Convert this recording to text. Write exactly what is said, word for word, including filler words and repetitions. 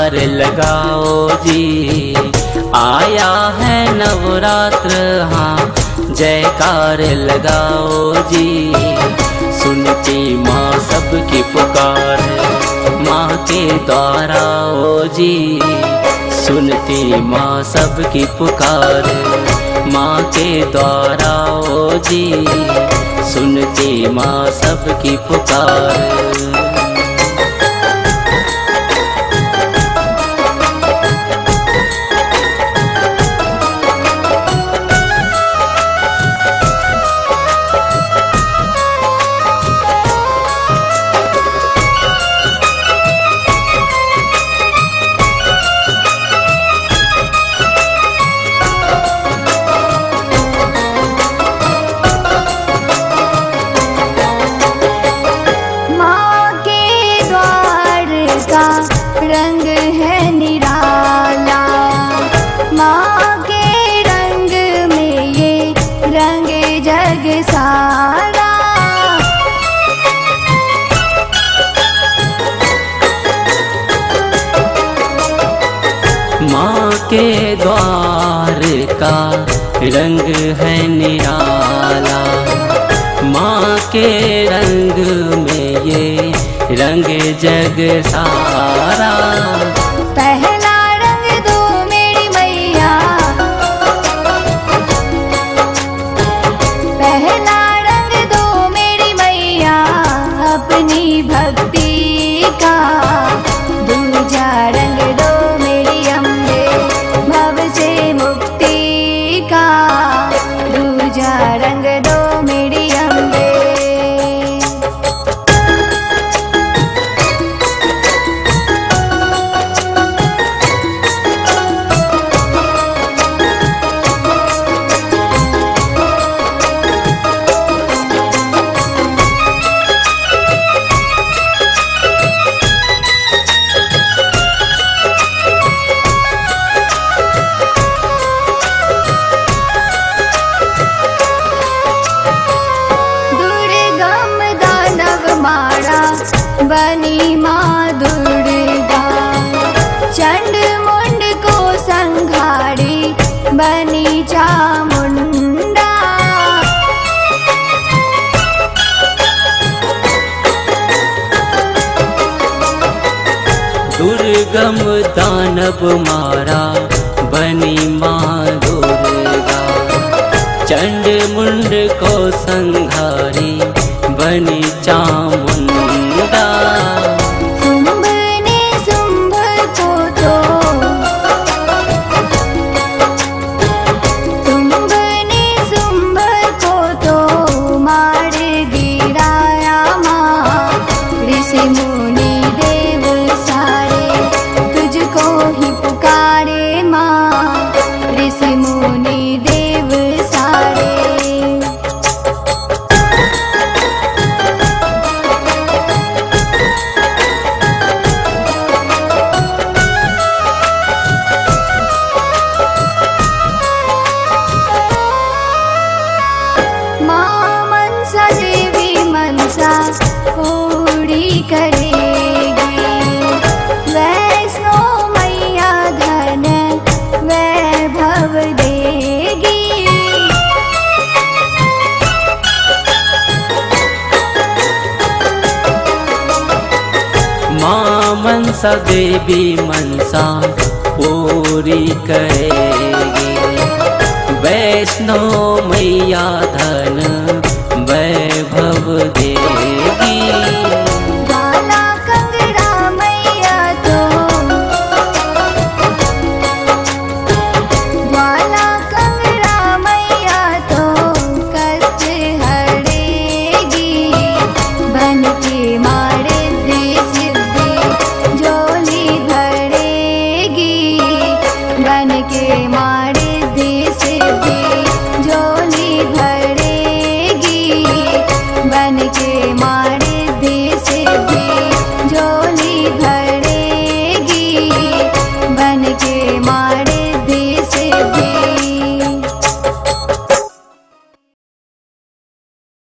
जयकार लगाओ जी, आया है नवरात्र हाँ जयकार लगाओ जी। सुनती माँ सबकी पुकार, माँ के द्वारा ओ जी। सुनती माँ सबकी पुकार, माँ के द्वारा ओ जी। सुनती माँ सबकी पुकार। रंग है निराला, माँ के रंग में ये रंग जग सारा। माँ के द्वार का रंग है निराला, माँ के रंग में ये रंग जग सारा। पहला रंग दो मेरी मैया, पहला रंग दो मेरी मैया अपनी भक्ति का। दूजा रंग दो मेरी अम्बे भव से मुक्ति का। दूजा रंग दो मेरी अम्बे। बनी माँ दुर्गा चंड मुंड को संघारी, बनी चामुंडा। दुर्गम दानव मारा, बनी माँ दुर्गा चंड मुंड को संघारी, बनी चामुंडा। शुंभ ने शुंभ को तो, शुंभ ने शुंभ को तो मार गिराया माँ। ऋषि मुनि देव सारे तुझको ही पुकारे माँ। ऋषि मुनि देव सारे। देवी मनसा पूरी करेगी, वैष्णो मैया धन वैभव देगी। माँ मनसा देवी मनसा पूरी करेगी, वैष्णो मैया धन